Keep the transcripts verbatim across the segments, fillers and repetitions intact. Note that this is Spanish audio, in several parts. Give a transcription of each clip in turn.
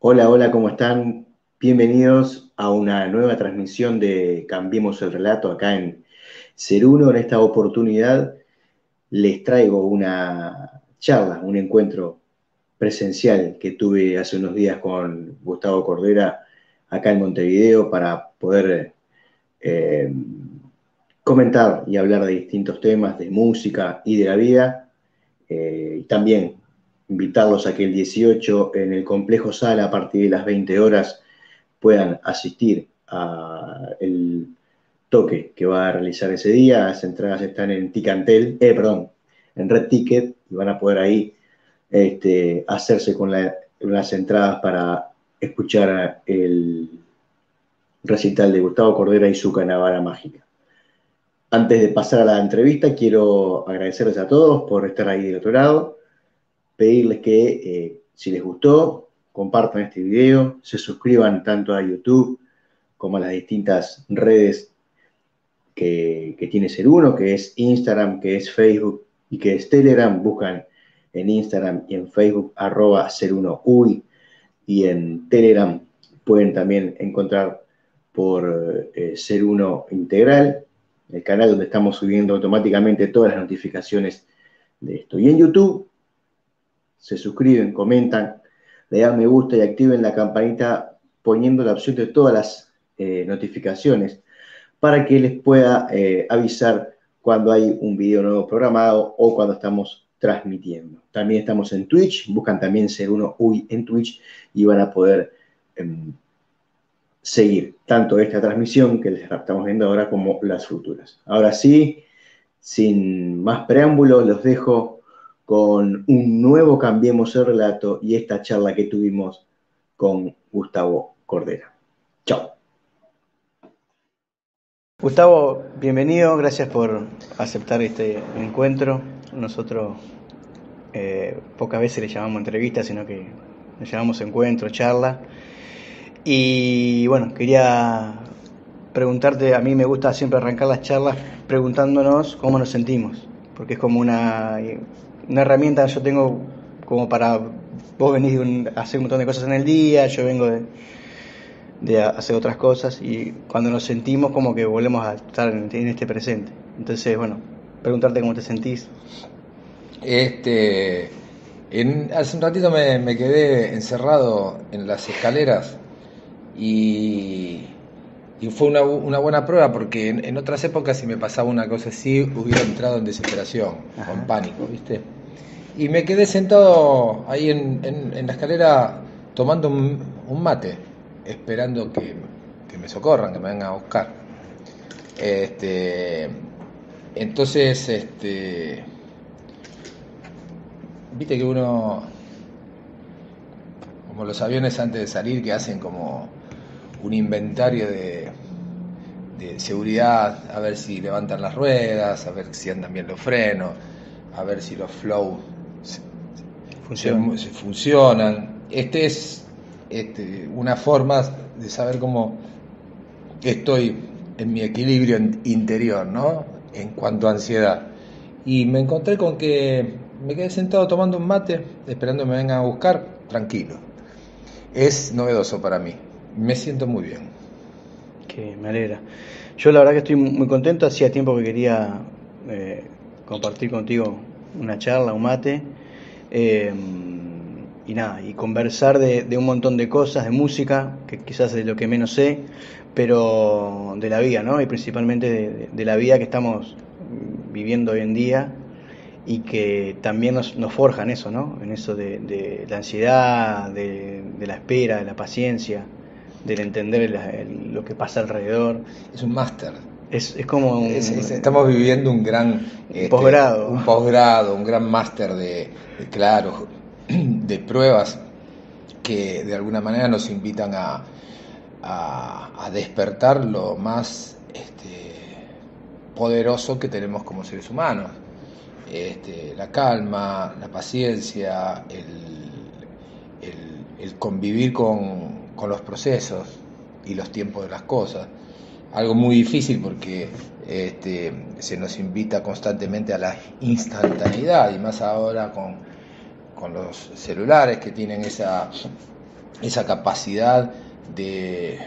Hola, hola, ¿cómo están? Bienvenidos a una nueva transmisión de Cambiemos el Relato acá en Ser Uno. En esta oportunidad les traigo una charla, un encuentro presencial que tuve hace unos días con Gustavo Cordera acá en Montevideo para poder eh, comentar y hablar de distintos temas, de música y de la vida. Eh, y también invitarlos a que el dieciocho en el Complejo Sala a partir de las veinte horas puedan asistir al toque que va a realizar ese día. Las entradas están en Ticantel, eh, perdón, en Red Ticket, y van a poder ahí este, hacerse con la, las entradas para escuchar el recital de Gustavo Cordera y su Canavara Mágica. Antes de pasar a la entrevista, quiero agradecerles a todos por estar ahí del otro lado, pedirles que eh, si les gustó, compartan este video, se suscriban tanto a YouTube como a las distintas redes que, que tiene Ser Uno, que es Instagram, que es Facebook y que es Telegram. Buscan en Instagram y en Facebook arroba Ser Uno Uy, y en Telegram pueden también encontrar por eh, Ser Uno Integral, el canal donde estamos subiendo automáticamente todas las notificaciones de esto. Y en YouTube se suscriben, comentan, le dan me gusta y activen la campanita poniendo la opción de todas las eh, notificaciones para que les pueda eh, avisar cuando hay un video nuevo programado o cuando estamos transmitiendo. También estamos en Twitch, buscan también Ser Uno Uy en Twitch y van a poder eh, seguir tanto esta transmisión que les estamos viendo ahora como las futuras. Ahora sí, sin más preámbulos, los dejo con un nuevo Cambiemos el Relato y esta charla que tuvimos con Gustavo Cordera. Chao. Gustavo, bienvenido, gracias por aceptar este encuentro. Nosotros eh, pocas veces le llamamos entrevista, sino que le llamamos encuentro, charla. Y bueno, quería preguntarte, a mí me gusta siempre arrancar las charlas preguntándonos cómo nos sentimos, porque es como una, una herramienta yo tengo como para, vos venís de un, hacer un montón de cosas en el día, yo vengo de, de hacer otras cosas, y cuando nos sentimos como que volvemos a estar en, en este presente. Entonces, bueno, preguntarte cómo te sentís. Este, en, hace un ratito me, me quedé encerrado en las escaleras y, y fue una, una buena prueba porque en, en otras épocas si me pasaba una cosa así hubiera entrado en desesperación, Ajá. con pánico, ¿viste? Y me quedé sentado ahí en, en, en la escalera tomando un, un mate, esperando que, que me socorran, que me vengan a buscar. Este, entonces, este... Viste que uno, como los aviones antes de salir, que hacen como un inventario de, de seguridad, a ver si levantan las ruedas, a ver si andan bien los frenos, a ver si los flow Funciona. se, se funcionan. Este es este, una forma de saber cómo estoy en mi equilibrio interior, ¿no? En cuanto a ansiedad. Y me encontré con que me quedé sentado tomando un mate, esperando que me vengan a buscar, tranquilo. Es novedoso para mí, me siento muy bien. Que me alegra. Yo la verdad que estoy muy contento, hacía tiempo que quería eh, compartir contigo una charla, un mate, eh, y nada, y conversar de, de un montón de cosas, de música, que quizás es de lo que menos sé, pero de la vida, ¿no? Y principalmente de, de la vida que estamos viviendo hoy en día, y que también nos, nos forjan eso, ¿no? En eso de, de la ansiedad, de, de la espera, de la paciencia, del entender el, el, lo que pasa alrededor. Es un máster. Es, es como un... Es, es, estamos viviendo un gran... Un este, posgrado. Un posgrado, un gran máster de, de, claro, de pruebas que de alguna manera nos invitan a, a, a despertar lo más este, poderoso que tenemos como seres humanos. Este, la calma, la paciencia, el, el, el convivir con, con los procesos y los tiempos de las cosas. Algo muy difícil porque este, se nos invita constantemente a la instantaneidad, y más ahora con, con los celulares que tienen esa, esa capacidad de,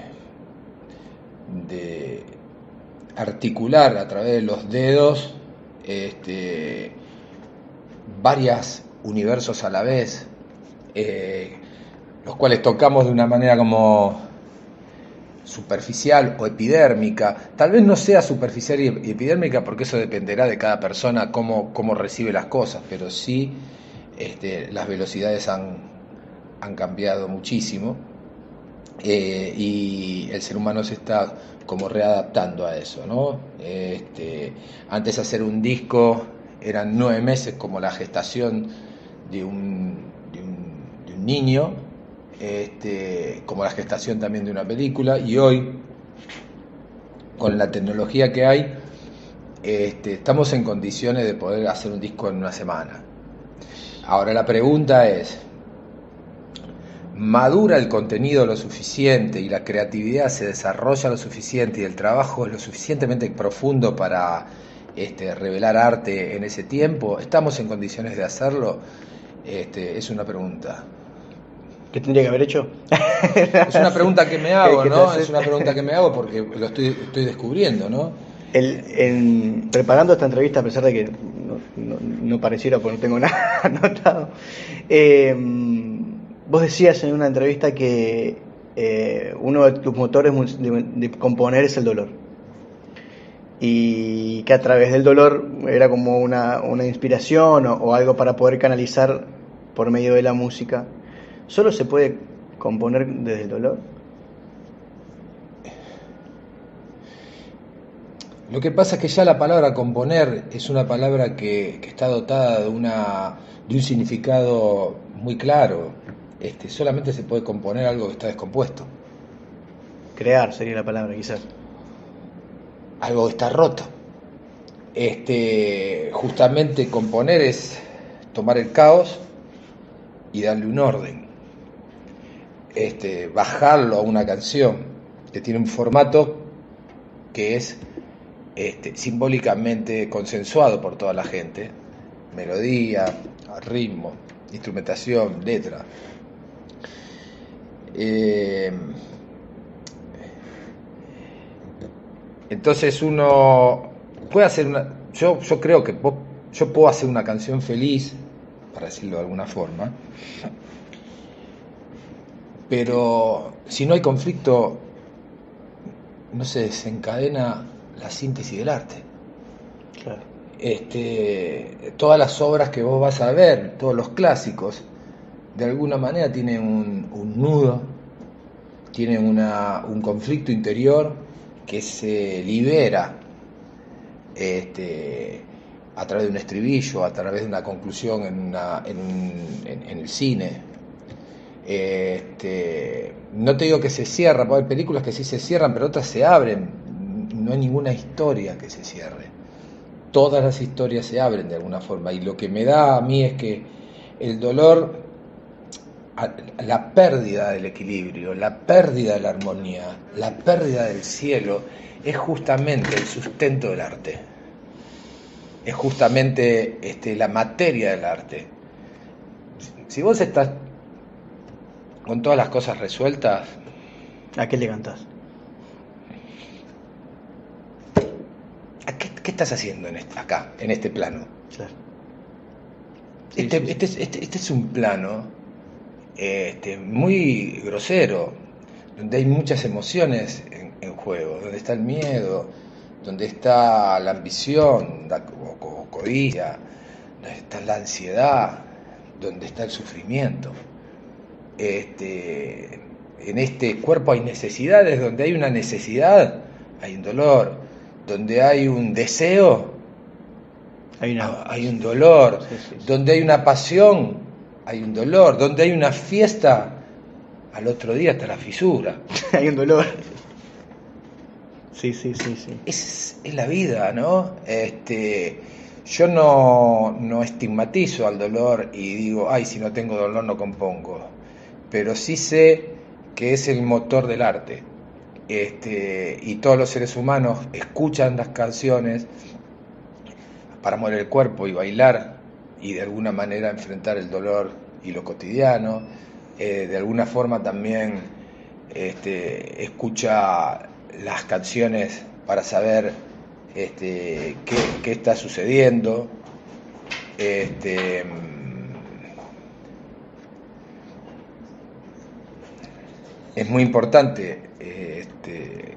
de articular a través de los dedos este, varios universos a la vez, eh, los cuales tocamos de una manera como superficial o epidérmica. Tal vez no sea superficial y epidérmica porque eso dependerá de cada persona cómo, cómo recibe las cosas, pero sí este, las velocidades han, han cambiado muchísimo, eh, y el ser humano se está como readaptando a eso, ¿no? Este, antes hacer un disco eran nueve meses como la gestación de un, de un, de un niño, este, como la gestación también de una película, y hoy, con la tecnología que hay, este, estamos en condiciones de poder hacer un disco en una semana. Ahora la pregunta es, ¿madura el contenido lo suficiente y la creatividad se desarrolla lo suficiente y el trabajo es lo suficientemente profundo para este, revelar arte en ese tiempo? ¿Estamos en condiciones de hacerlo? Este, es una pregunta. ¿Qué tendría que haber hecho? Es una pregunta que me hago, ¿no? Es una pregunta que me hago porque lo estoy, estoy descubriendo, ¿no? El, en, preparando esta entrevista, a pesar de que no, no, no pareciera porque no tengo nada anotado, eh, vos decías en una entrevista que eh, uno de tus motores de, de componer es el dolor. Y que a través del dolor era como una, una inspiración o, o algo para poder canalizar por medio de la música. ¿Solo se puede componer desde el dolor? Lo que pasa es que ya la palabra componer es una palabra que, que está dotada de, una, de un significado muy claro. Este, solamente se puede componer algo que está descompuesto. Crear sería la palabra, quizás. Algo que está roto. Este, justamente componer es tomar el caos y darle un orden. Este, bajarlo a una canción que tiene un formato que es este, simbólicamente consensuado por toda la gente: melodía, ritmo, instrumentación, letra. Eh, entonces uno puede hacer una, yo, yo creo que po, yo puedo hacer una canción feliz, para decirlo de alguna forma, pero si no hay conflicto no se desencadena la síntesis del arte. Claro. Este, todas las obras que vos vas a ver, todos los clásicos, de alguna manera tienen un, un nudo, tienen una, un conflicto interior que se libera este, a través de un estribillo, a través de una conclusión en, una, en, en, en el cine. Este, no te digo que se cierra, porque hay películas que sí se cierran, pero otras se abren. No hay ninguna historia que se cierre. Todas las historias se abren de alguna forma, y lo que me da a mí es que el dolor, la pérdida del equilibrio, la pérdida de la armonía, la pérdida del cielo, es justamente el sustento del arte. Es justamente este, la materia del arte. Si vos estás con todas las cosas resueltas, ¿a qué le cantás? ¿A qué, qué estás haciendo en este, acá, en este plano? Claro. Sí, este, sí, sí. Este, es, este, este es un plano este, muy grosero, donde hay muchas emociones en, en juego, donde está el miedo, donde está la ambición, la co- codicia, donde está la ansiedad, donde está el sufrimiento. Este, en este cuerpo hay necesidades, donde hay una necesidad, hay un dolor, donde hay un deseo, Hay, una... hay un dolor, sí, sí, sí. Donde hay una pasión, hay un dolor, donde hay una fiesta, al otro día está la fisura. Hay un dolor. Sí, sí, sí, sí. Es, es la vida, ¿no? Este, yo no, no estigmatizo al dolor y digo, ay, si no tengo dolor no compongo. Pero sí sé que es el motor del arte. Este, y todos los seres humanos escuchan las canciones para mover el cuerpo y bailar y de alguna manera enfrentar el dolor y lo cotidiano. eh, de alguna forma también este, escucha las canciones para saber este, qué, qué está sucediendo. Este, es muy importante este,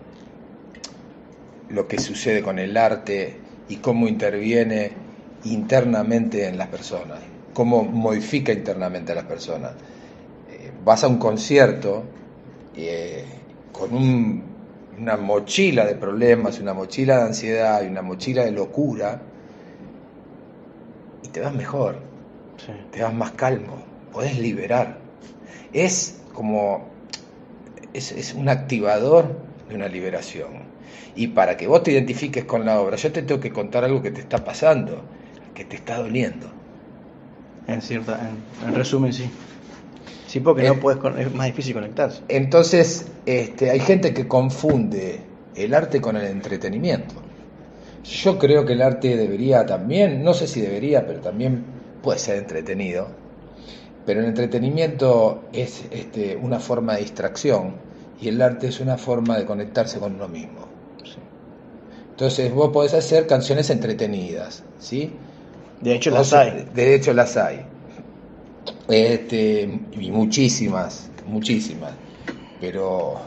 lo que sucede con el arte y cómo interviene internamente en las personas, cómo modifica internamente a las personas. Eh, vas a un concierto eh, con un, una mochila de problemas, una mochila de ansiedad y una mochila de locura, y te vas mejor, sí. Te vas más calmo, podés liberar. Es como, es, es un activador de una liberación. Y para que vos te identifiques con la obra, yo te tengo que contar algo que te está pasando, que te está doliendo. En cierta, en, en resumen, sí. Sí, porque eh, no puedes, es más difícil conectarse. Entonces, este, hay gente que confunde el arte con el entretenimiento. Yo creo que el arte debería también, no sé si debería, pero también puede ser entretenido. Pero el entretenimiento es este, una forma de distracción y el arte es una forma de conectarse con uno mismo. Sí. Entonces vos podés hacer canciones entretenidas, ¿sí? De hecho las hay. De hecho las hay. Este, y muchísimas, muchísimas. Pero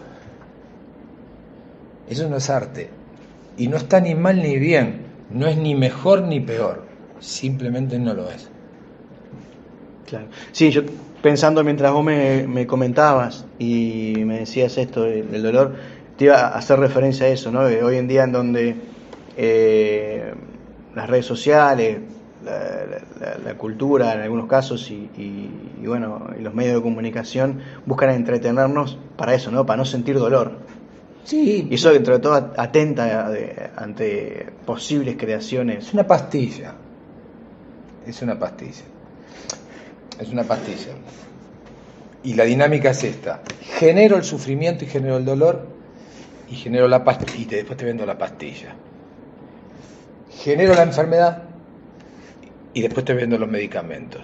eso no es arte. Y no está ni mal ni bien. No es ni mejor ni peor. Simplemente no lo es. Claro. Sí, yo pensando mientras vos me, me comentabas y me decías esto del, del dolor, te iba a hacer referencia a eso, ¿no? De hoy en día en donde eh, las redes sociales, la, la, la cultura en algunos casos y, y, y bueno, y los medios de comunicación buscan entretenernos para eso, ¿no? Para no sentir dolor. Sí. Y eso dentro de todo atenta de, ante posibles creaciones. Es una pastilla. Es una pastilla. Es una pastilla. Y la dinámica es esta. Genero el sufrimiento y genero el dolor y genero la pastilla y después te vendo la pastilla. Genero la enfermedad y después te vendo los medicamentos.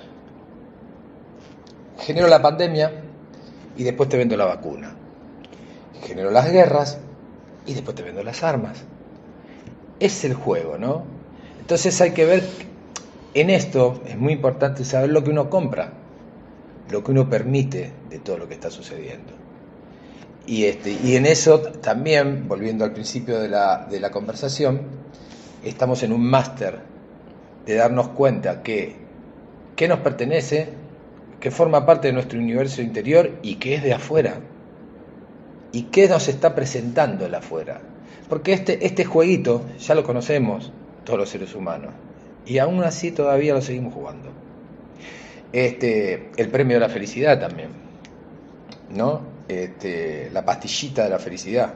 Genero la pandemia y después te vendo la vacuna. Genero las guerras y después te vendo las armas. Es el juego, ¿no? Entonces hay que ver, en esto es muy importante saber lo que uno compra, lo que uno permite de todo lo que está sucediendo. Y, este, y en eso también, volviendo al principio de la, de la conversación, estamos en un máster de darnos cuenta que, que nos pertenece, que forma parte de nuestro universo interior y que es de afuera. ¿Y qué nos está presentando el afuera? Porque este, este jueguito ya lo conocemos todos los seres humanos y aún así todavía lo seguimos jugando. Este, el premio de la felicidad también, ¿no? Este, la pastillita de la felicidad.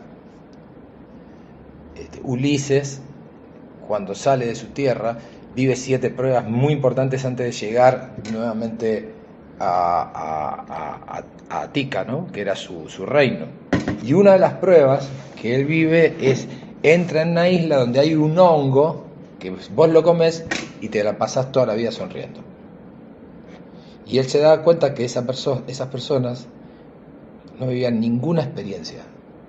Este, Ulises, cuando sale de su tierra, vive siete pruebas muy importantes antes de llegar nuevamente a, a, a, a Atica, ¿no? Que era su, su reino. Y una de las pruebas que él vive es, entra en una isla donde hay un hongo, que vos lo comes y te la pasás toda la vida sonriendo. Y él se da cuenta que esa perso- esas personas no vivían ninguna experiencia.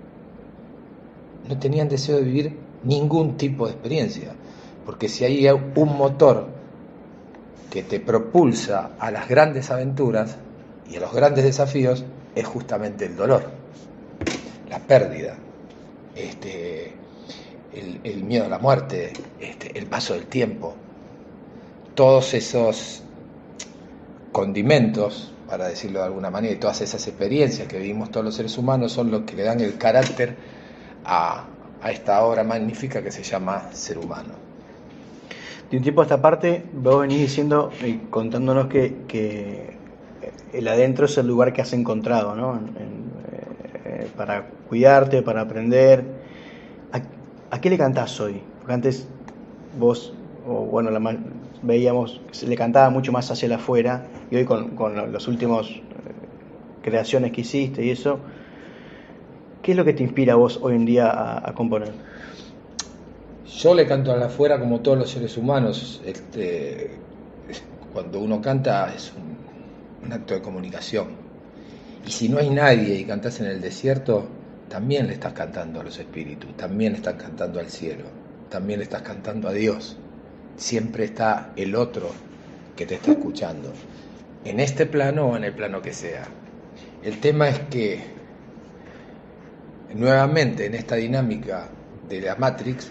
No tenían deseo de vivir ningún tipo de experiencia. Porque si hay un motor que te propulsa a las grandes aventuras y a los grandes desafíos, es justamente el dolor, la pérdida, este, el, el miedo a la muerte, este, el paso del tiempo. Todos esos condimentos, para decirlo de alguna manera, y todas esas experiencias que vivimos todos los seres humanos son los que le dan el carácter a, a esta obra magnífica que se llama Ser Humano. De un tiempo a esta parte, vos venís diciendo y contándonos que, que el adentro es el lugar que has encontrado, ¿no? En, en, eh, para cuidarte, para aprender. ¿A, a qué le cantás hoy? Porque antes vos, o bueno, la, veíamos que se le cantaba mucho más hacia el afuera, y hoy con, con los últimos eh, creaciones que hiciste y eso, ¿qué es lo que te inspira a vos hoy en día a, a componer? Yo le canto al afuera como todos los seres humanos. Este, cuando uno canta es un, un acto de comunicación. Y si no hay nadie y cantás en el desierto, también le estás cantando a los espíritus, también le estás cantando al cielo, también le estás cantando a Dios. Siempre está el otro que te está escuchando, en este plano o en el plano que sea. El tema es que, nuevamente, en esta dinámica de la Matrix,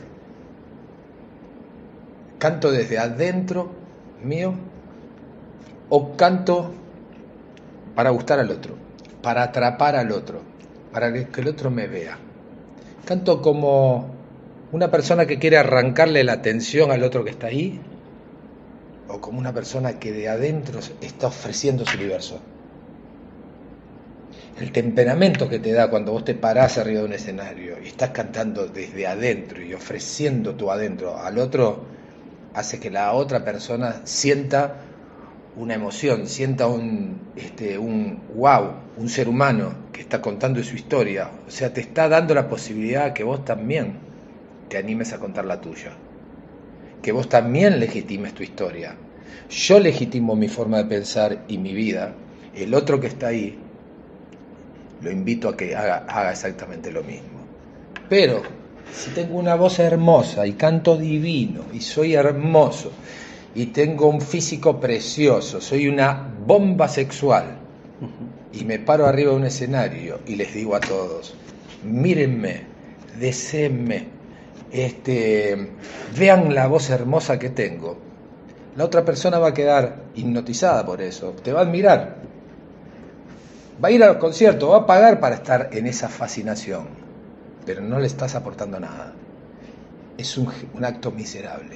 canto desde adentro mío o canto para gustar al otro, para atrapar al otro, para que el otro me vea. Canto como una persona que quiere arrancarle la atención al otro que está ahí, o como una persona que de adentro está ofreciendo su universo. El temperamento que te da cuando vos te parás arriba de un escenario y estás cantando desde adentro y ofreciendo tu adentro al otro, hace que la otra persona sienta una emoción, sienta un, este, un wow, un ser humano que está contando su historia. O sea, te está dando la posibilidad que vos también te animes a contar la tuya, que vos también legitimes tu historia. Yo legitimo mi forma de pensar y mi vida. El otro que está ahí, lo invito a que haga, haga exactamente lo mismo. Pero si tengo una voz hermosa y canto divino y soy hermoso y tengo un físico precioso, soy una bomba sexual, y me paro arriba de un escenario y les digo a todos, mírenme, deséenme, este, vean la voz hermosa que tengo, la otra persona va a quedar hipnotizada por eso, te va a admirar, va a ir al concierto, va a pagar para estar en esa fascinación, pero no le estás aportando nada. Es un, un acto miserable.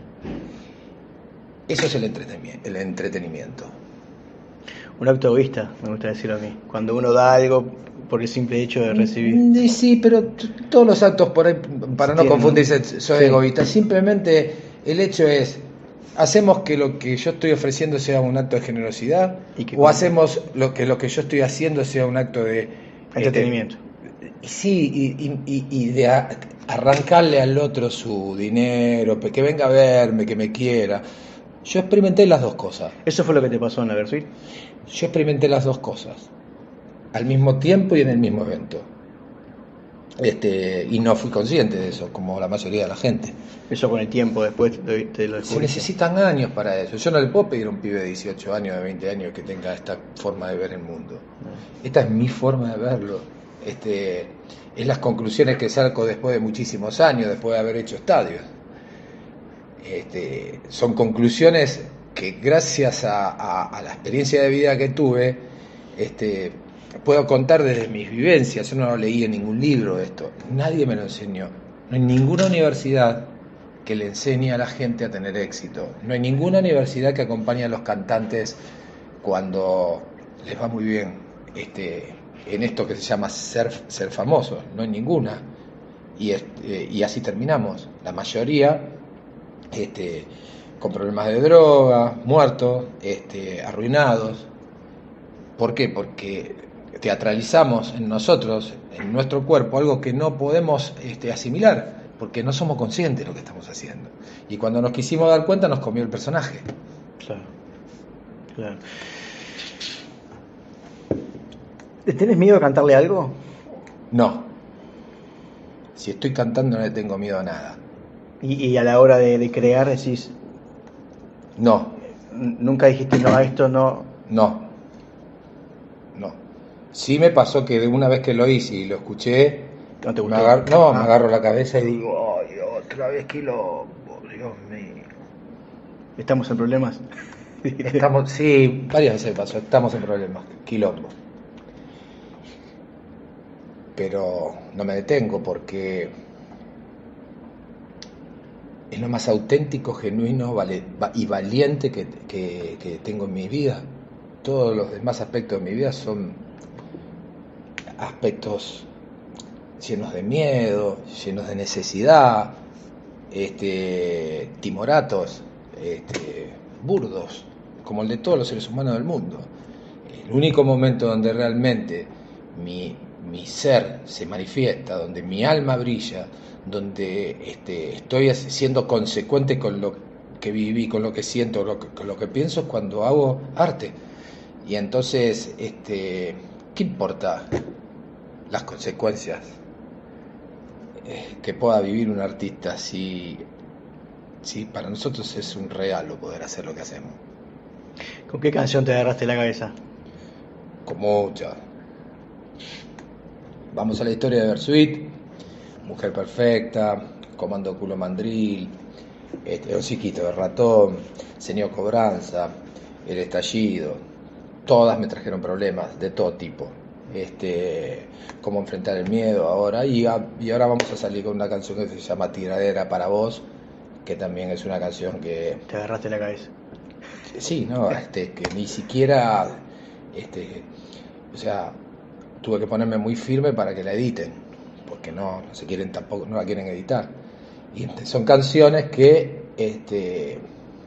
Eso es el entretenimiento, el entretenimiento. Un acto egoísta, me gusta decirlo a mí. Cuando uno da algo por el simple hecho de recibir. Sí, pero t- todos los actos, por ahí, para no Tienen, confundirse, son sí. egoístas. Simplemente el hecho es, ¿hacemos que lo que yo estoy ofreciendo sea un acto de generosidad? ¿Y que ¿O cumple? hacemos lo que lo que yo estoy haciendo sea un acto de Entretenimiento. Eh, sí, y, y, y- y de a- arrancarle al otro su dinero, que venga a verme, que me quiera. Yo experimenté las dos cosas. Eso fue lo que te pasó en la Versuit. Yo experimenté las dos cosas al mismo tiempo y en el mismo evento. Este, y no fui consciente de eso, como la mayoría de la gente. Eso con el tiempo, después te, te lo Se descubriste. necesitan años para eso. Yo no le puedo pedir a un pibe de dieciocho años, de veinte años, que tenga esta forma de ver el mundo. Esta es mi forma de verlo. Este, es las conclusiones que saco después de muchísimos años, después de haber hecho estadios. Este, son conclusiones que gracias a, a, a la experiencia de vida que tuve, este, puedo contar desde mis vivencias. Yo no lo leí en ningún libro esto, nadie me lo enseñó. No hay ninguna universidad que le enseñe a la gente a tener éxito. No hay ninguna universidad que acompañe a los cantantes cuando les va muy bien este, en esto que se llama ser, ser famosos. No hay ninguna. Y, este, y así terminamos. La mayoría este, con problemas de droga, muertos, este, arruinados. ¿Por qué? Porque teatralizamos en nosotros, en nuestro cuerpo, algo que no podemos este, asimilar, porque no somos conscientes de lo que estamos haciendo. Y cuando nos quisimos dar cuenta, nos comió el personaje. Claro, claro. ¿Le ¿Tenés miedo a cantarle algo? No. Si estoy cantando no le tengo miedo a nada. Y, y a la hora de, de crear decís, No, nunca dijiste, no, a esto no. no. No. Sí me pasó que de una vez que lo hice y lo escuché, No te me gustó. agar- no, Ah. me agarro la cabeza y digo, ay, otra vez quilombo, Dios mío. Estamos en problemas. Estamos, sí, varias veces me pasó, estamos en problemas, quilombo. Pero no me detengo porque es lo más auténtico, genuino vale- va- y valiente que, que- que tengo en mi vida. Todos los demás aspectos de mi vida son aspectos llenos de miedo, llenos de necesidad, este, timoratos, este, burdos, como el de todos los seres humanos del mundo. El único momento donde realmente mi, mi ser se manifiesta, donde mi alma brilla, donde este, estoy siendo consecuente con lo que viví, con lo que siento, lo que, con lo que pienso, es cuando hago arte. Y entonces este, ¿qué importa las consecuencias eh, que pueda vivir un artista si, si para nosotros es un regalo poder hacer lo que hacemos? ¿Con qué canción te agarraste la cabeza? Con muchas. Vamos a la historia de Bersuit, Mujer Perfecta, Comando Culo Mandril, este, Hociquito de Ratón, Señor Cobranza, El Estallido. Todas me trajeron problemas de todo tipo. Este, cómo enfrentar el miedo ahora. Y, a, y ahora vamos a salir con una canción que se llama Tiradera para vos, que también es una canción que... Te agarraste la cabeza. Sí, no, este, que ni siquiera, este, o sea, tuve que ponerme muy firme para que la editen, porque no, no se quieren tampoco, no la quieren editar. Y este, son canciones que, este,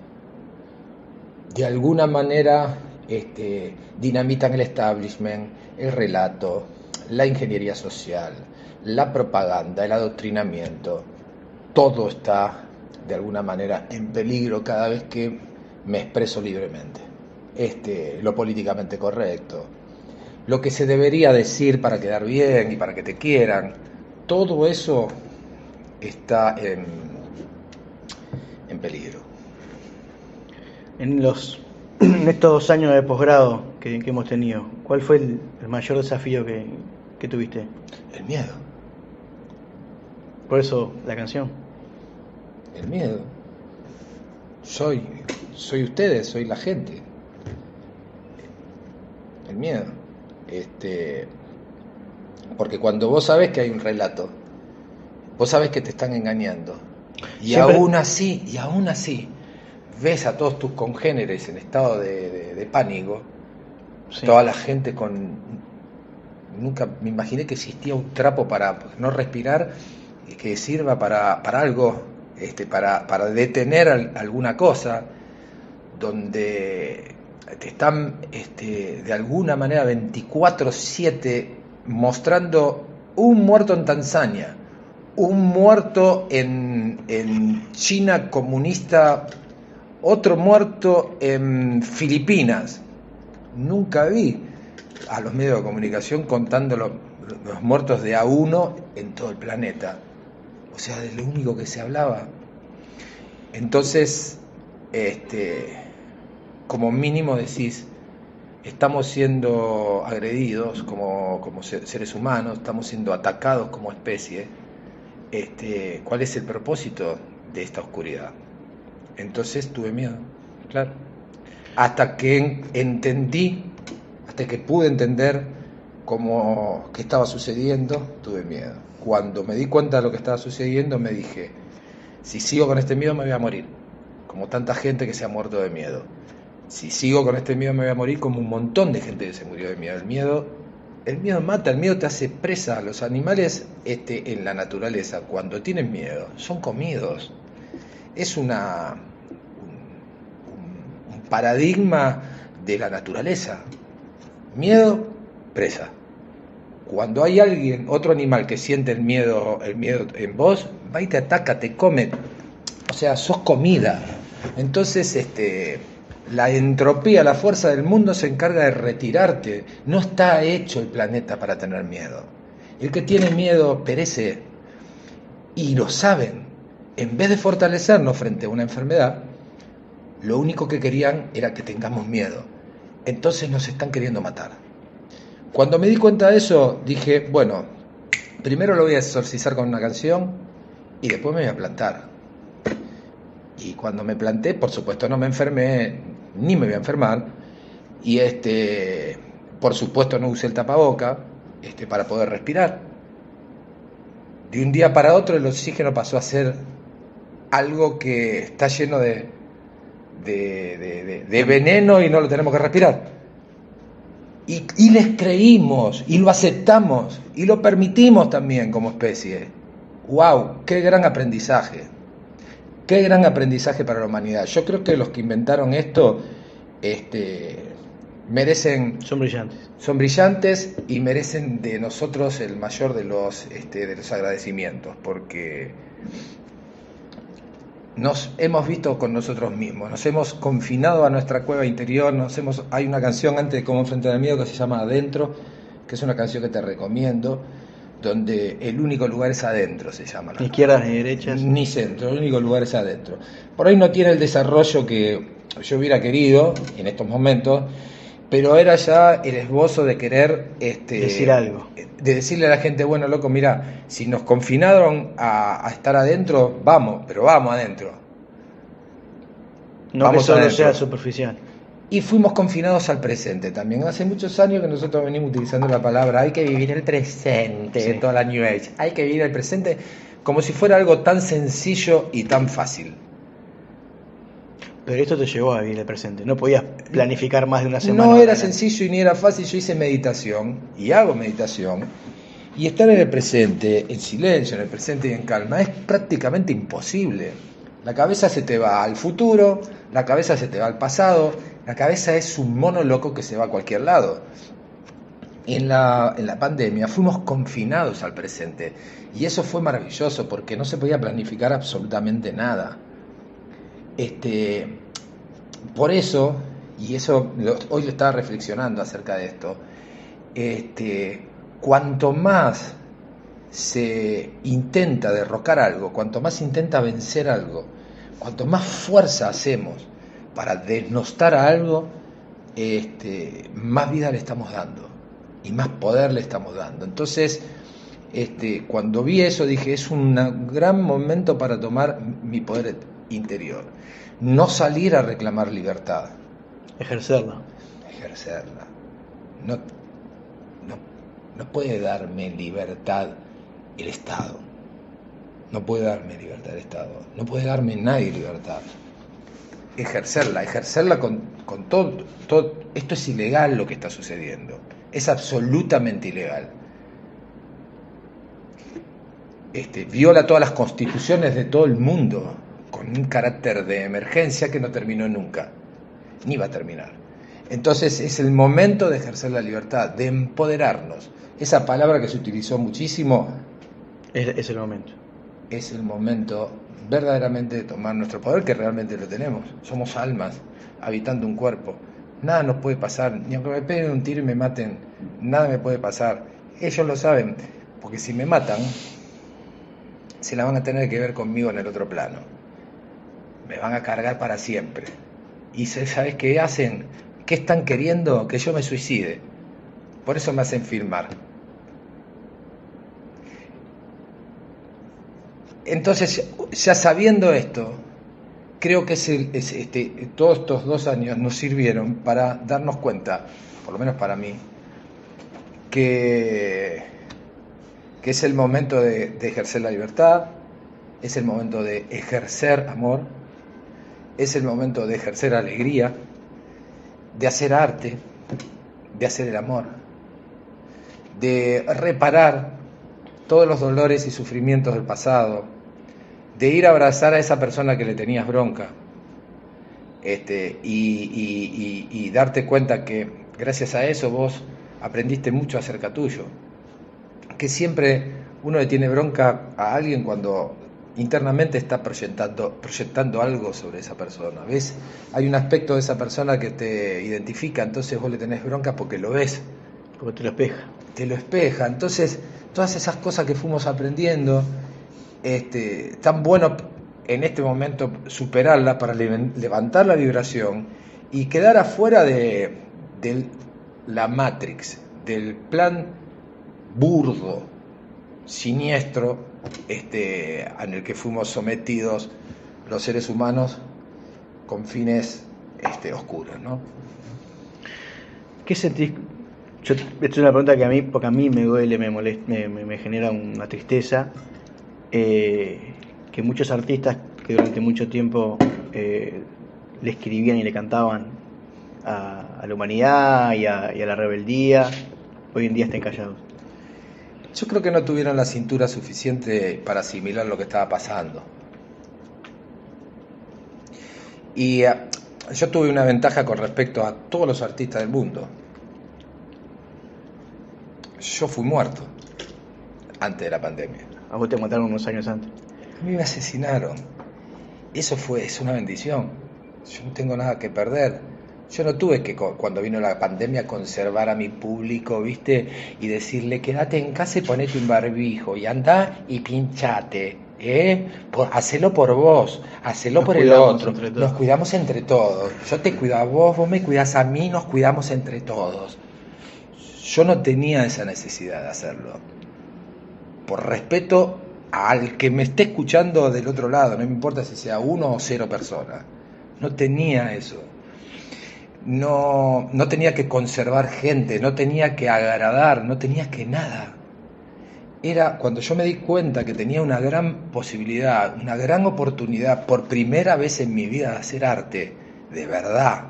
de alguna manera, este, dinamitan el establishment, el relato, la ingeniería social, la propaganda, el adoctrinamiento. Todo está, de alguna manera, en peligro cada vez que me expreso libremente. Este, lo políticamente correcto, lo que se debería decir para quedar bien y para que te quieran, todo eso está en, en peligro. En los en estos dos años de posgrado que, que hemos tenido, ¿cuál fue el, el mayor desafío que, que tuviste? El miedo. Por eso la canción. El miedo. Soy, soy ustedes, soy la gente. El miedo. Este, porque cuando vos sabés que hay un relato, vos sabés que te están engañando. Y Siempre... aún así, y aún así, ves a todos tus congéneres en estado de, de, de pánico, sí. Toda la gente con... Nunca me imaginé que existía un trapo para no respirar que sirva para, para algo, este, para, para detener al, alguna cosa, donde te están este, de alguna manera veinticuatro siete mostrando un muerto en Tanzania, un muerto en, en China comunista, otro muerto en Filipinas. Nunca vi a los medios de comunicación contando los, los muertos de a uno en todo el planeta. O sea, de lo único que se hablaba. Entonces, este, como mínimo decís, estamos siendo agredidos como, como seres humanos, estamos siendo atacados como especie. Este, ¿cuál es el propósito de esta oscuridad? Entonces tuve miedo, claro. Hasta que entendí, hasta que pude entender cómo qué estaba sucediendo, tuve miedo. Cuando me di cuenta de lo que estaba sucediendo, me dije, si sigo con este miedo me voy a morir, como tanta gente que se ha muerto de miedo. Si sigo con este miedo me voy a morir como un montón de gente que se murió de miedo. El miedo, el miedo mata, el miedo te hace presa. Los animales este, en la naturaleza, cuando tienen miedo, son comidos. Es una un, un paradigma de la naturaleza. Miedo, presa. Cuando hay alguien, otro animal que siente el miedo, el miedo en vos, va y te ataca, te come. O sea, sos comida. Entonces, este, la entropía, la fuerza del mundo se encarga de retirarte. No está hecho el planeta para tener miedo. El que tiene miedo perece. Y lo saben. En vez de fortalecernos frente a una enfermedad, lo único que querían era que tengamos miedo. Entonces nos están queriendo matar. Cuando me di cuenta de eso, dije, bueno, primero lo voy a exorcizar con una canción y después me voy a plantar. Y cuando me planté, por supuesto no me enfermé, ni me voy a enfermar, y este, por supuesto no usé el tapaboca este, para poder respirar. De un día para otro el oxígeno pasó a ser algo que está lleno de, de, de, de, de veneno y no lo tenemos que respirar. Y, y les creímos, y lo aceptamos, y lo permitimos también como especie. ¡Wow! ¡Qué gran aprendizaje! ¡Qué gran aprendizaje para la humanidad! Yo creo que los que inventaron esto este, merecen... Son brillantes. Son brillantes y merecen de nosotros el mayor de los, este, de los agradecimientos, porque nos hemos visto con nosotros mismos, nos hemos confinado a nuestra cueva interior, nos hemos, hay una canción antes de Cómo enfrentar el miedo que se llama Adentro, que es una canción que te recomiendo, donde el único lugar es adentro, se llama. Ni izquierdas ni derechas. Ni centro, el único lugar es adentro. Por ahí no tiene el desarrollo que yo hubiera querido en estos momentos, pero era ya el esbozo de querer este, decir algo. De decirle a la gente, bueno, loco, mira, si nos confinaron a, a estar adentro, vamos, pero vamos adentro. No vamos que solo adentro. sea superficial. Y fuimos confinados al presente también. Hace muchos años que nosotros venimos utilizando la palabra hay que vivir el presente, sí. Toda la New Age. Hay que vivir el presente como si fuera algo tan sencillo y tan fácil. Pero esto te llevó a vivir el presente. No podías planificar más de una semana. No era sencillo y ni era fácil. Yo hice meditación y hago meditación. Y estar en el presente, en silencio, en el presente y en calma, es prácticamente imposible. La cabeza se te va al futuro, la cabeza se te va al pasado, la cabeza es un mono loco que se va a cualquier lado. En la, en la pandemia fuimos confinados al presente y eso fue maravilloso porque no se podía planificar absolutamente nada. Este, por eso, y eso lo, hoy lo estaba reflexionando acerca de esto, este, cuanto más se intenta derrocar algo, cuanto más se intenta vencer algo, cuanto más fuerza hacemos para denostar a algo, este, más vida le estamos dando y más poder le estamos dando. Entonces, este, cuando vi eso dije, es un gran momento para tomar mi poder interior, no salir a reclamar libertad, ejercerla, ejercerla. No, no, no puede darme libertad el Estado, no puede darme libertad el Estado, no puede darme nadie libertad. Ejercerla, ejercerla con, con todo, todo. Esto es ilegal lo que está sucediendo, es absolutamente ilegal. Este, viola todas las constituciones de todo el mundo con un carácter de emergencia que no terminó nunca, ni va a terminar. Entonces es el momento de ejercer la libertad, de empoderarnos. Esa palabra que se utilizó muchísimo es, es el momento. Es el momento verdaderamente de tomar nuestro poder, que realmente lo tenemos. Somos almas habitando un cuerpo. Nada nos puede pasar, ni aunque me peguen un tiro y me maten, nada me puede pasar. Ellos lo saben, porque si me matan, se la van a tener que ver conmigo en el otro plano. Me van a cargar para siempre. Y ¿sabes qué hacen? ¿Qué están queriendo? Que yo me suicide. Por eso me hacen filmar. Entonces, ya sabiendo esto, creo que es el, es este, todos estos dos años nos sirvieron para darnos cuenta, por lo menos para mí, que, que es el momento de, de ejercer la libertad, es el momento de ejercer amor, es el momento de ejercer alegría, de hacer arte, de hacer el amor, de reparar todos los dolores y sufrimientos del pasado, de ir a abrazar a esa persona que le tenías bronca, este, y, y, y, y darte cuenta que gracias a eso vos aprendiste mucho acerca tuyo, que siempre uno le tiene bronca a alguien cuando internamente está proyectando, proyectando algo sobre esa persona. ¿Ves? Hay un aspecto de esa persona que te identifica, entonces vos le tenés bronca porque lo ves. Porque te lo espeja. Te lo espeja. Entonces, todas esas cosas que fuimos aprendiendo, este, tan bueno en este momento superarlas para le- levantar la vibración y quedar afuera de, de la Matrix, del plan burdo, siniestro, este, en el que fuimos sometidos los seres humanos con fines este, oscuros, ¿no? ¿Qué sentís? Yo, esta es una pregunta que a mí, porque a mí me duele, me molesta, me, me, me genera una tristeza, eh, que muchos artistas que durante mucho tiempo eh, le escribían y le cantaban a, a la humanidad y a, y a la rebeldía, hoy en día estén callados. Yo creo que no tuvieron la cintura suficiente para asimilar lo que estaba pasando. Y uh, yo tuve una ventaja con respecto a todos los artistas del mundo. Yo fui muerto antes de la pandemia. A vos te mataron unos años antes. A mí me asesinaron. Eso fue, es una bendición. Yo no tengo nada que perder. Yo no tuve que, cuando vino la pandemia, conservar a mi público, ¿viste? Y decirle, quédate en casa y ponete un barbijo, y andá y pinchate, ¿eh? Por, hacelo por vos, hacelo Nos por el cuidamos otro, entre todos. nos cuidamos entre todos. Yo te cuido a vos, vos me cuidás a mí, nos cuidamos entre todos. Yo no tenía esa necesidad de hacerlo. Por respeto al que me esté escuchando del otro lado, no me importa si sea uno o cero personas. No tenía eso. No, no tenía que conservar gente, no tenía que agradar, no tenía que nada. Era cuando yo me di cuenta que tenía una gran posibilidad, una gran oportunidad, por primera vez en mi vida, de hacer arte, de verdad,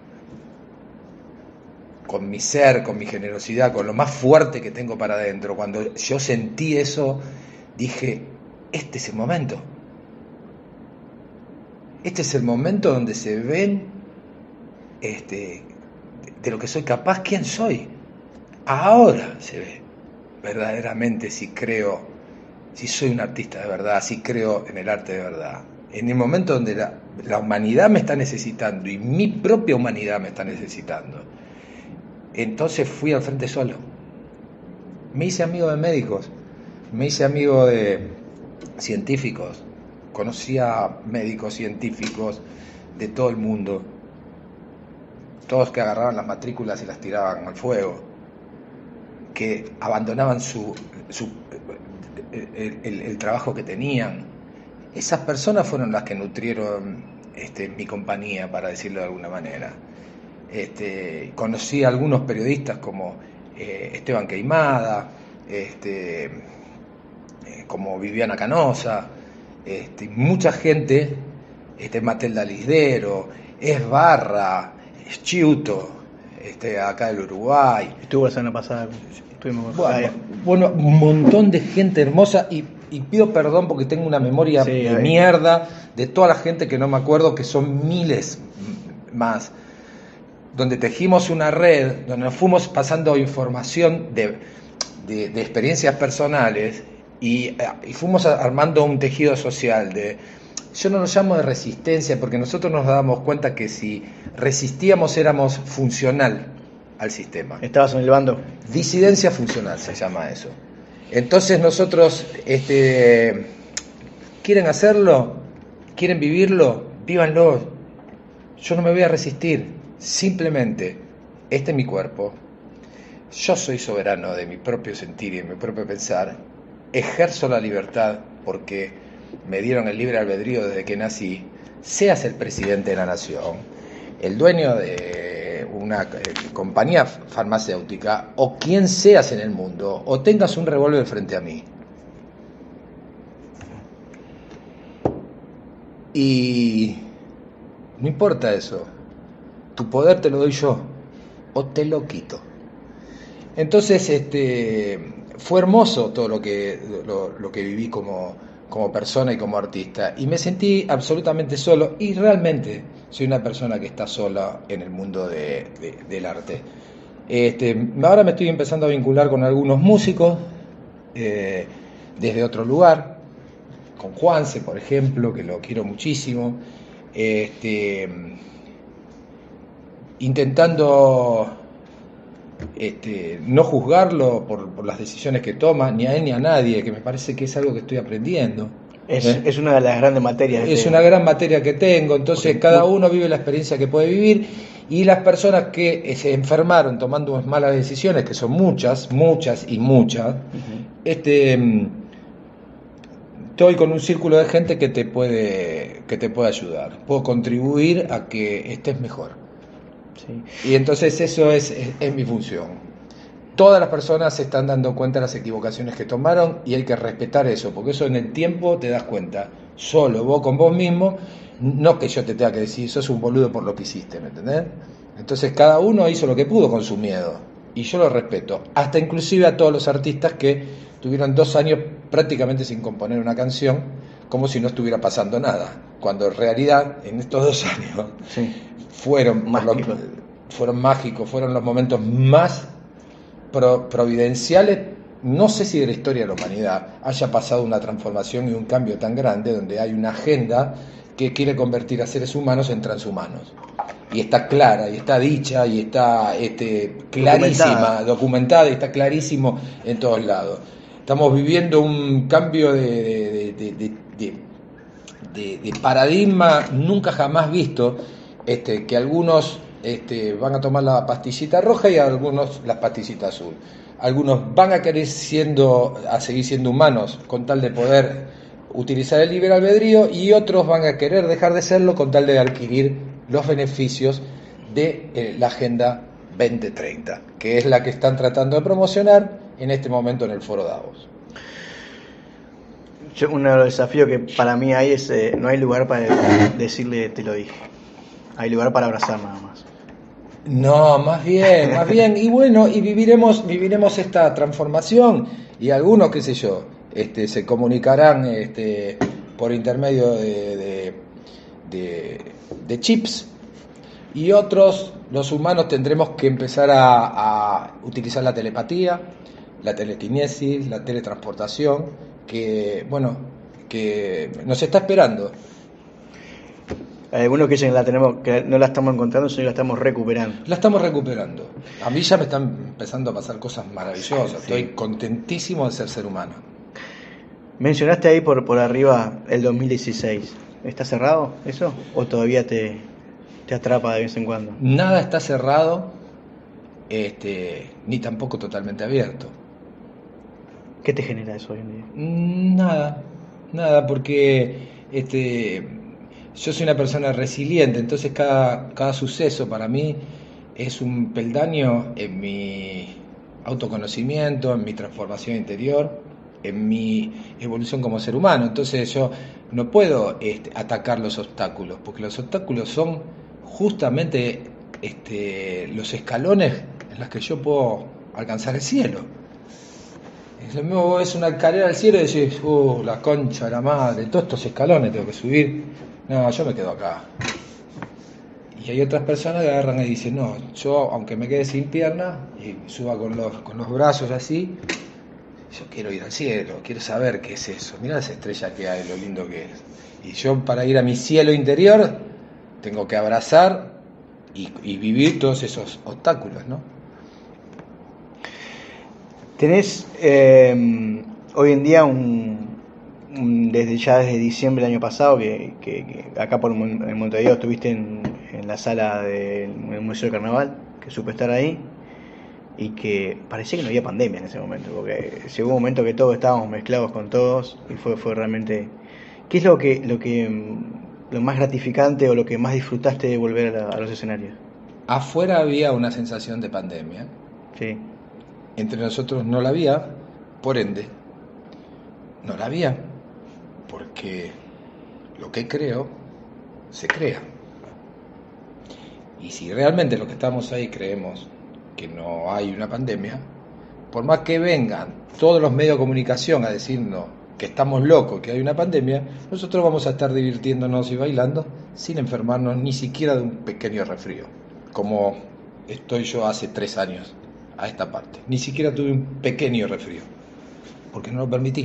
con mi ser, con mi generosidad, con lo más fuerte que tengo para adentro. Cuando yo sentí eso, dije, este es el momento. Este es el momento donde se ven este, de lo que soy capaz, quién soy. Ahora se ve verdaderamente si creo, si soy un artista de verdad, si creo en el arte de verdad. En el momento donde la, la humanidad me está necesitando y mi propia humanidad me está necesitando, entonces fui al frente solo. Me hice amigo de médicos, me hice amigo de científicos, conocí a médicos científicos de todo el mundo, todos que agarraban las matrículas y las tiraban al fuego, que abandonaban su, su el, el, el trabajo que tenían. Esas personas fueron las que nutrieron este, mi compañía, para decirlo de alguna manera. Este, conocí a algunos periodistas como eh, Esteban Queimada, este, eh, como Viviana Canosa, este, mucha gente, este, Matelda Lisdero, Esbarra, Chiuto, este, acá del Uruguay. Estuvo la semana pasada, estuvimos con Bueno, bueno, un montón de gente hermosa y, y pido perdón porque tengo una memoria Sí, de ahí. mierda de toda la gente que no me acuerdo, que son miles más, donde tejimos una red, donde nos fuimos pasando información de, de, de experiencias personales y, y fuimos armando un tejido social de... Yo no lo llamo de resistencia porque nosotros nos dábamos cuenta que si resistíamos éramos funcional al sistema. ¿Estabas en el bando? Disidencia funcional se llama eso. Entonces nosotros, este, ¿quieren hacerlo? ¿Quieren vivirlo? Vívanlo. Yo no me voy a resistir. Simplemente, este es mi cuerpo. Yo soy soberano de mi propio sentir y de mi propio pensar. Ejerzo la libertad porque me dieron el libre albedrío desde que nací. Seas el presidente de la nación, el dueño de una eh, compañía farmacéutica o quien seas en el mundo, o tengas un revólver frente a mí. Y no importa eso, tu poder te lo doy yo o te lo quito. Entonces, este, fue hermoso todo lo que, lo, lo que viví como, como persona y como artista, y me sentí absolutamente solo, y realmente soy una persona que está sola en el mundo de, de, del arte. Este, ahora me estoy empezando a vincular con algunos músicos eh, desde otro lugar, con Juanse, por ejemplo, que lo quiero muchísimo, este, intentando este, no juzgarlo por, por las decisiones que toma, ni a él ni a nadie, que me parece que es algo que estoy aprendiendo. Es, ¿Eh? es una de las grandes materias. Es de... una gran materia que tengo, entonces Porque... cada uno vive la experiencia que puede vivir, y las personas que se enfermaron tomando malas decisiones, que son muchas, muchas y muchas, uh-huh. este, estoy con un círculo de gente que te puede, que te puede ayudar, puedo contribuir a que estés mejor. Sí. Y entonces eso es, es, es mi función. Todas las personas se están dando cuenta de las equivocaciones que tomaron y hay que respetar eso, porque eso en el tiempo te das cuenta, solo vos con vos mismo, no que yo te tenga que decir, sos un boludo por lo que hiciste, ¿me entendés? Entonces cada uno hizo lo que pudo con su miedo y yo lo respeto, hasta inclusive a todos los artistas que tuvieron dos años prácticamente sin componer una canción, como si no estuviera pasando nada, cuando en realidad en estos dos años sí. fueron, mágicos. Lo, fueron mágicos, fueron los momentos más Pro, providenciales, no sé si de la historia de la humanidad haya pasado una transformación y un cambio tan grande donde hay una agenda que quiere convertir a seres humanos en transhumanos. y está clara, y está dicha, y está este, clarísima, documentada. documentada, y está clarísimo en todos lados. Estamos viviendo un cambio de, de, de, de, de, de, de paradigma nunca jamás visto, este, que algunos este, van a tomar la pastillita roja y algunos la pastillita azul. Algunos van a querer siendo, a seguir siendo humanos con tal de poder utilizar el libre albedrío, y otros van a querer dejar de serlo con tal de adquirir los beneficios de eh, la Agenda veinte treinta, que es la que están tratando de promocionar en este momento en el Foro Davos. Yo, uno de los desafíos que para mí hay es, eh, no hay lugar para decirle te lo dije, hay lugar para abrazar nada más. No, más bien, más bien, y bueno, y viviremos, viviremos esta transformación, y algunos, qué sé yo, este, se comunicarán este, por intermedio de, de, de, de chips, y otros, los humanos, tendremos que empezar a, a utilizar la telepatía, la telequinesis, la teletransportación, que, bueno, que nos está esperando. Hay algunos que dicen que la tenemos, que no la estamos encontrando, sino que la estamos recuperando. La estamos recuperando. A mí ya me están empezando a pasar cosas maravillosas. Sí. Estoy contentísimo de ser ser humano. Mencionaste ahí por, por arriba el dos mil dieciséis. ¿Está cerrado eso? ¿O todavía te, te atrapa de vez en cuando? Nada está cerrado, este, ni tampoco totalmente abierto. ¿Qué te genera eso hoy en día? Nada, nada, porque este, yo soy una persona resiliente, entonces cada, cada suceso para mí es un peldaño en mi autoconocimiento, en mi transformación interior, en mi evolución como ser humano. Entonces yo no puedo este, atacar los obstáculos, porque los obstáculos son justamente este, los escalones en los que yo puedo alcanzar el cielo. Es lo mismo, es una escalera al cielo y decís, uh, la concha de la madre, todos estos escalones tengo que subir. No, yo me quedo acá. Y hay otras personas que agarran y dicen, no, yo aunque me quede sin pierna y suba con los, con los brazos así, yo quiero ir al cielo, quiero saber qué es eso. Mirá esa estrella que hay, lo lindo que es. Y yo, para ir a mi cielo interior, tengo que abrazar y, y vivir todos esos obstáculos, ¿no? Tenés eh, hoy en día un, un desde ya desde diciembre del año pasado que, que, que acá por en Montevideo estuviste en, en la sala del Museo del Carnaval, que supe estar ahí, y que parecía que no había pandemia en ese momento, porque llegó un momento que todos estábamos mezclados con todos y fue fue realmente. ¿Qué es lo que lo que lo más gratificante o lo que más disfrutaste de volver a, la, a los escenarios? Afuera había una sensación de pandemia. Sí. Entre nosotros no la había, por ende, no la había, porque lo que creo, se crea. Y si realmente los que estamos ahí creemos que no hay una pandemia, por más que vengan todos los medios de comunicación a decirnos que estamos locos, que hay una pandemia, nosotros vamos a estar divirtiéndonos y bailando sin enfermarnos ni siquiera de un pequeño resfrío, como estoy yo hace tres años. A esta parte, ni siquiera tuve un pequeño resfrío, porque no lo permití.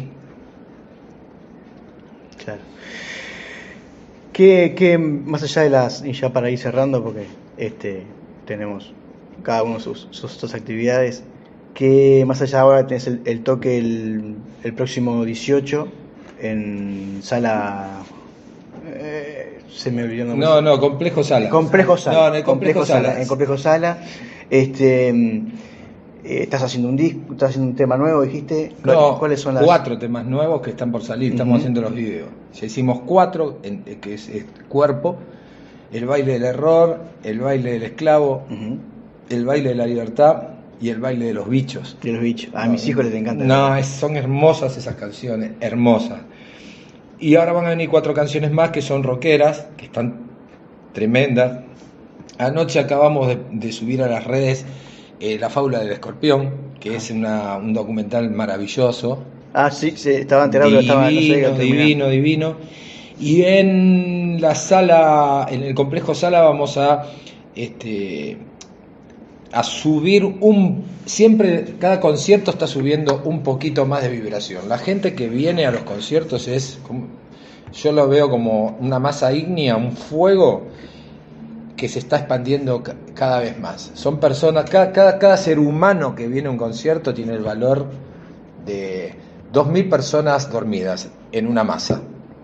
Claro. ¿Qué, qué más allá de las, y ya para ir cerrando, porque este tenemos cada uno sus, sus, sus actividades, que más allá ahora tenés el, el toque el, el próximo dieciocho en sala, eh, se me olvidó. No, no, Complejo Sala. Complejo Sala. No, en el Complejo, Complejo Sala. Sala. En Complejo Sala. Este, eh, estás haciendo un disco, estás haciendo un tema nuevo, dijiste. No, ¿cuáles son las? Cuatro temas nuevos que están por salir. Estamos uh-huh. haciendo los videos. Ya hicimos cuatro, en, que es el cuerpo, el baile del error, el baile del esclavo, uh-huh. el baile de la libertad y el baile de los bichos. De los bichos. A no, mis hijos les encantan. No, es, son hermosas esas canciones, hermosas. Y ahora van a venir cuatro canciones más que son rockeras, que están tremendas. Anoche acabamos de, de subir a las redes eh, La Fábula del Escorpión, que es una, un documental maravilloso. Ah, sí, sí, estaba enterado. Divino, estaba, no sé, divino, divino. Y en la sala, en el Complejo Sala, vamos a este a subir un... Siempre, cada concierto está subiendo un poquito más de vibración. La gente que viene a los conciertos es... Yo lo veo como una masa ígnea, un fuego que se está expandiendo ca- cada vez más. Son personas, cada, cada, cada ser humano que viene a un concierto tiene el valor de dos mil personas dormidas en una masa.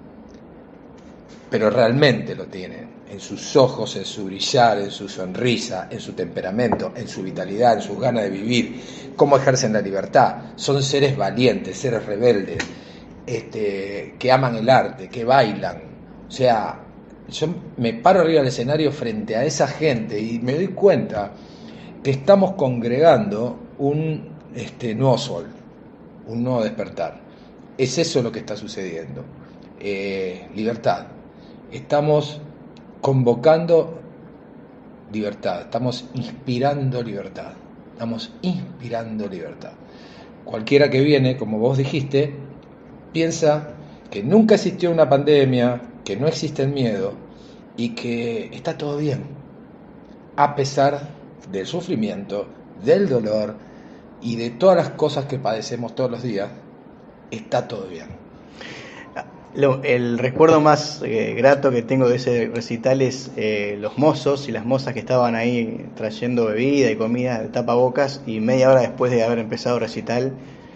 Pero realmente lo tienen, en sus ojos, en su brillar, en su sonrisa, en su temperamento, en su vitalidad, en sus ganas de vivir, cómo ejercen la libertad. Son seres valientes, seres rebeldes, este, que aman el arte, que bailan. O sea, yo me paro arriba del escenario frente a esa gente y me doy cuenta que estamos congregando un este, nuevo sol, un nuevo despertar. Es eso lo que está sucediendo. Eh, libertad. Estamos convocando libertad, estamos inspirando libertad, estamos inspirando libertad. Cualquiera que viene, como vos dijiste, piensa que nunca existió una pandemia, que no existe el miedo y que está todo bien, a pesar del sufrimiento, del dolor y de todas las cosas que padecemos todos los días, está todo bien. Lo, el recuerdo más eh, grato que tengo de ese recital es eh, los mozos y las mozas que estaban ahí trayendo bebida y comida de tapabocas, y media hora después de haber empezado el recital,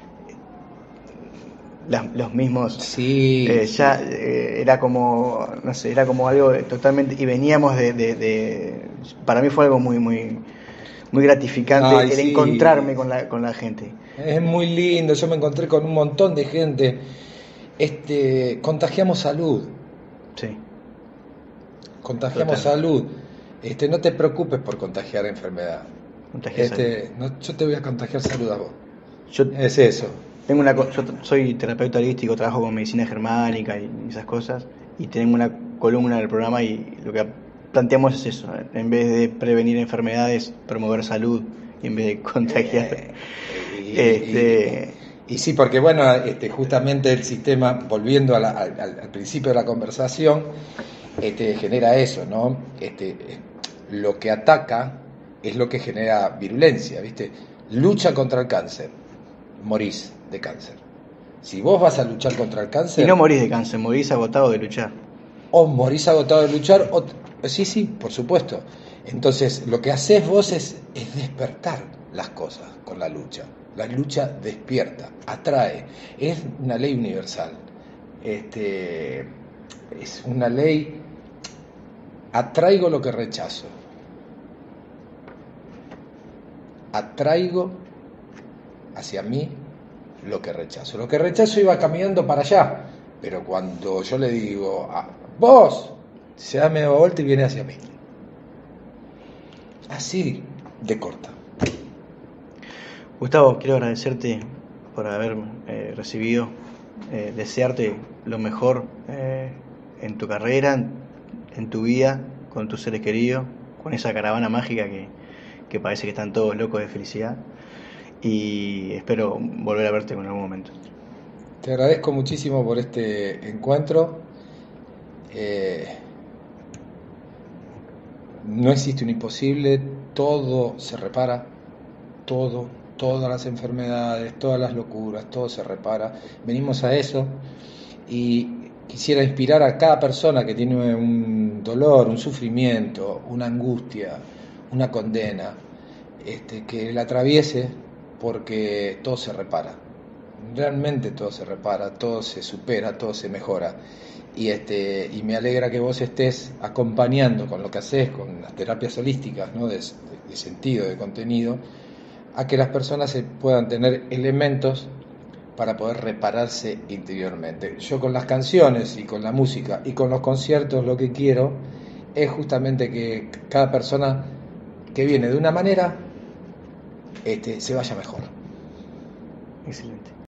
las, los mismos, sí, eh, sí. ya eh, era como, no sé, era como algo totalmente, y veníamos de, de, de para mí fue algo muy, muy, muy gratificante. Ay, el sí. encontrarme con la, con la gente. Es muy lindo, yo me encontré con un montón de gente. Este, contagiamos salud. Sí. Contagiamos Total. salud. Este, no te preocupes por contagiar enfermedad. Este, no, yo te voy a contagiar salud a vos. Yo es eso. Tengo una, yo soy terapeuta holístico, trabajo con medicina germánica y esas cosas, y tenemos una columna del programa y lo que planteamos es eso: en vez de prevenir enfermedades, promover salud, y en vez de contagiar. Eh, y, este, y, Y sí, porque bueno, este, justamente el sistema, volviendo a la, al, al principio de la conversación, este, genera eso, ¿no? Este, lo que ataca es lo que genera virulencia, ¿viste? Lucha contra el cáncer, morís de cáncer. Si vos vas a luchar contra el cáncer... Y no morís de cáncer, morís agotado de luchar. O morís agotado de luchar, o, sí, sí, por supuesto. Entonces, lo que haces vos es, es despertar las cosas con la lucha. La lucha despierta, atrae, es una ley universal. Este, es una ley, atraigo lo que rechazo. Atraigo hacia mí lo que rechazo. Lo que rechazo iba caminando para allá, pero cuando yo le digo, ah, vos, se da media vuelta y viene hacia mí. Así de corta. Gustavo, quiero agradecerte por haber eh, recibido, eh, desearte lo mejor eh, en tu carrera, en, en tu vida, con tus seres queridos, con esa caravana mágica que, que parece que están todos locos de felicidad, y espero volver a verte en algún momento. Te agradezco muchísimo por este encuentro. Eh, no existe un imposible, todo se repara, todo. Todas las enfermedades, todas las locuras, todo se repara. Venimos a eso y quisiera inspirar a cada persona que tiene un dolor, un sufrimiento, una angustia, una condena, este, que la atraviese, porque todo se repara. Realmente todo se repara, todo se supera, todo se mejora. Y, este, y me alegra que vos estés acompañando con lo que haces, con las terapias holísticas, ¿no? de, de, de sentido, de contenido, a que las personas se puedan tener elementos para poder repararse interiormente. Yo con las canciones y con la música y con los conciertos lo que quiero es justamente que cada persona que viene de una manera este, se vaya mejor. Excelente.